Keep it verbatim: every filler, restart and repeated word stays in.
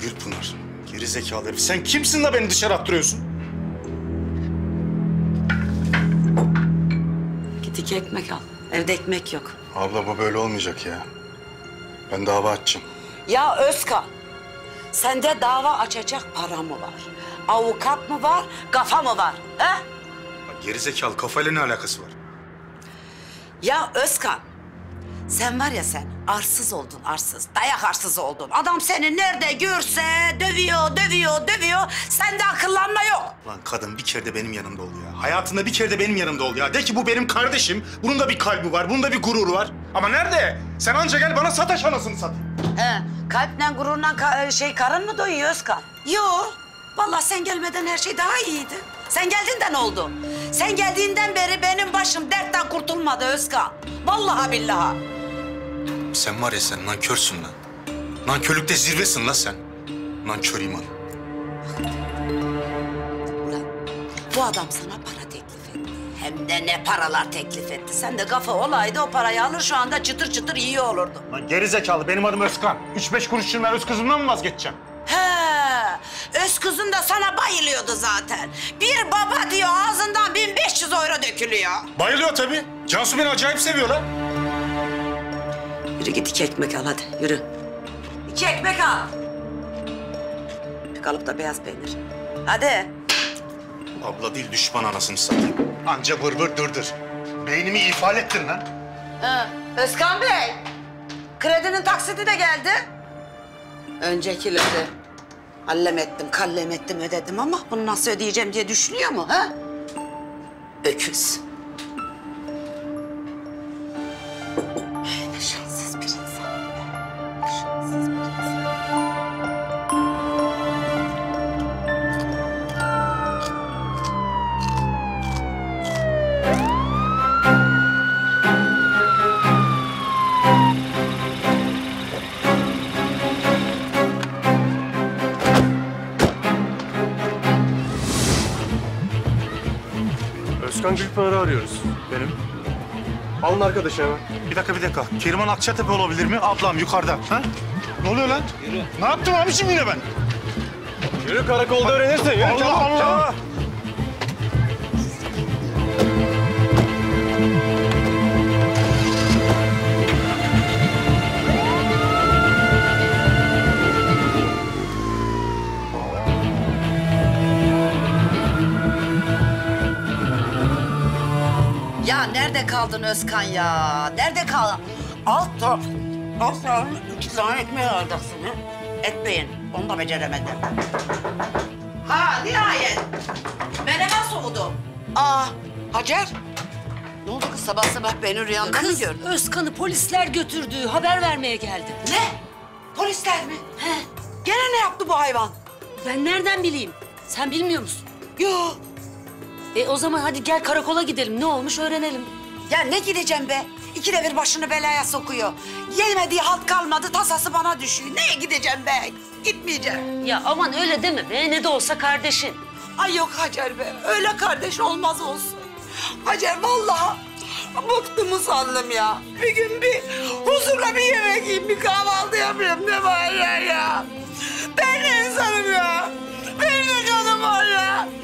Gülpınar. Geri zekalı herif. Sen kimsin de beni dışarı attırıyorsun? Git iki ekmek al. Evde ekmek yok. Abla bu böyle olmayacak ya. Ben dava açacağım. Ya Özkan, sende dava açacak para mı var? Avukat mı var, kafa mı var? He? Geri zekalı kafayla ne alakası var? Ya Özkan, sen var ya sen arsız oldun arsız, dayak arsızı oldun. Adam seni nerede görse dövüyor, dövüyor, dövüyor. Sende akıllanma yok. Lan kadın bir kere de benim yanımda ol ya. Hayatında bir kere de benim yanımda ol ya. De ki bu benim kardeşim. Bunun da bir kalbi var, bunun da bir gururu var. Ama nerede? Sen anca gel bana sataş anasını sat. He, kalple gururla ka- şey karın mı doyuyor Özkan? Yok. Vallahi sen gelmeden her şey daha iyiydi. Sen geldiğinde ne oldu? Sen geldiğinden beri benim başım dertten kurtulmadı Özkan. Vallahi billahi. Sen var ya sen nankörsün lan. Nankörlükte zirvesin lan sen. Nankör iman. Ulan bu adam sana para teklif etti. Hem de ne paralar teklif etti. Sen de kafa olaydı o parayı alır şu anda çıtır çıtır yiyor olurdun. Lan geri zekalı benim adım Özkan. Üç beş kuruş için ben öz kızımdan mı vazgeçeceğim? He, öz kızın da sana bayılıyordu zaten. Bir baba diyor ağzından bin beş yüz euro dökülüyor. Bayılıyor tabii. Cansu beni acayip seviyor lan. Yürü git iki ekmek al hadi yürü. İki ekmek al. Bir kalıp da beyaz peynir. Hadi. Abla değil düşman anasını satayım. Anca vır vır dırdır. Beynimi ifade ettin lan. Ha, Özkan Bey. Kredinin taksiti de geldi. Öncekileri hallem ettim, kallem ettim, ödedim ama bunu nasıl ödeyeceğim diye düşünüyor mu ha? Öküz. Ne şanssız bir insan. Ne şanssız bir insan. Özkan Gülpınar'ı arıyoruz. Benim. Alın arkadaşı hemen. Bir dakika bir dakika. Keriman Akçatepe olabilir mi? Ablam yukarıda. Ha? Ne oluyor lan? Yürü. Ne yaptım abi şimdi yine ben? Yürü karakolda öğrenirsin. Yürü, Allah çabuk, Allah! çabuk. Ya nerede kaldın Özkan ya? Nerede kaldın? Alt taraf, alt tarafı iki tane ekmeği alacaksın ha? Etmeyin, onu da beceremedim. Ha nihayet. Menemen soğudu. Aa Hacer. Ne oldu kız sabah sabah beni rüyanda mı Kız gördün? Özkan'ı polisler götürdü. Haber vermeye geldim. Ne? Polisler mi? He. Gene ne yaptı bu hayvan? Ben nereden bileyim? Sen bilmiyor musun? Yo. E o zaman hadi gel karakola gidelim. Ne olmuş öğrenelim. Ya ne gideceğim be? İkide bir başını belaya sokuyor. Yemediği halt kalmadı, tasası bana düşüyor. Neye gideceğim be? Gitmeyeceğim. Ya aman öyle deme be. Ne de olsa kardeşin. Ay yok Hacer be, öyle kardeş olmaz olsun. Hacer vallahi bıktım usandım ya. Bir gün bir huzurla bir yemek yiyeyim, bir kahvaltı yapayım ne var ya ya. Ben de insanım ya. Benim de canım var ya.